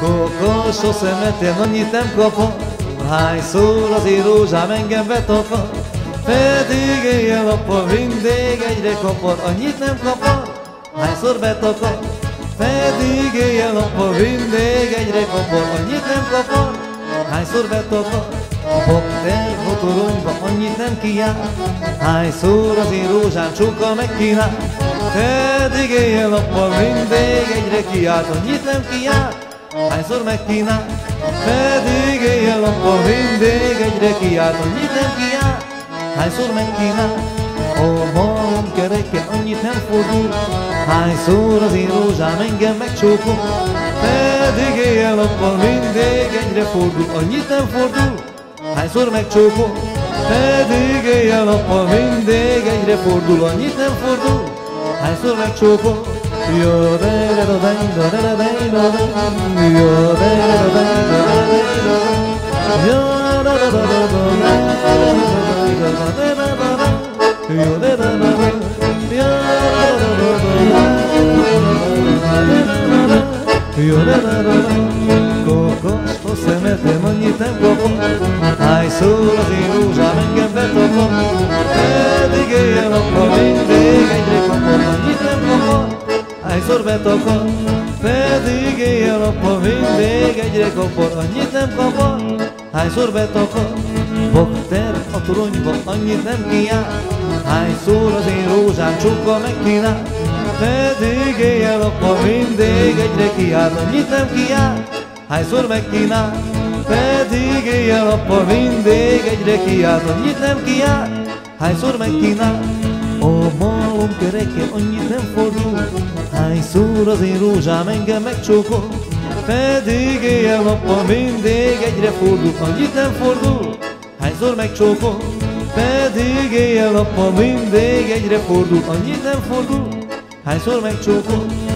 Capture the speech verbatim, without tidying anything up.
Kokos szemetén annyit nem kapott, hányszor az én rózsám engem betapad, pedig éjjel-nappal mindig egyre kapad, annyit nem kapad, hányszor betakad, pedig éjjel-nappal mindig egyre kapad, annyit nem kapad, hányszor betakad. Bakter motoronyba annyit nem kiáll, hányszor az én rózsám csókkal megkínál, pedig éjjel-nappal mindig egyre kiált, annyit nem kiáll, hányszor megkínál, pedig éjjel-nappal mindig egyre kiált, annyit nem kiáll, hányszor megkínál. A malom kereke annyit nem fordul, hányszor az én rózsám engem megcsókol, pedig éjjel-nappal mindig egyre fordul, annyit nem fordul, hányszor megcsókol, pedig éjjel-nappal mindig egyre fordul, annyit nem fordul, hányszor megcsókol. Jó de de de de de de de de, jó de de de de de de, jó de de de de de, jó de de de de, jó de de de. Kokos szemetem annyit nem kapott, hányszor az én rózsám engem betapad, pedig éjjel-nappal mindig egyre kapod, annyit nem kapod, hányszor betakad, pedig éjjel-nappal mindig egyre kapod, annyit nem kapod, hányszor betakad. Bakter a toronyba annyit nem kiáll, hányszor az én rózsám csókkal megkínál, pedig éjjel-nappal mindig egyre kiált, annyit nem kiáll, hányszor megkínál, pedig éjjel-nappal mindig egyre kiált, annyit nem kiált, hányszor megkínál. A malom kereke annyit nem fordul, hányszor az én rózsám engem megcsókol, pedig éjjel-nappal mindig egyre fordul, annyit nem fordul, hányszor megcsókol, pedig éjjel-nappal mindig egyre fordul, annyit nem fordul, hányszor megcsókol.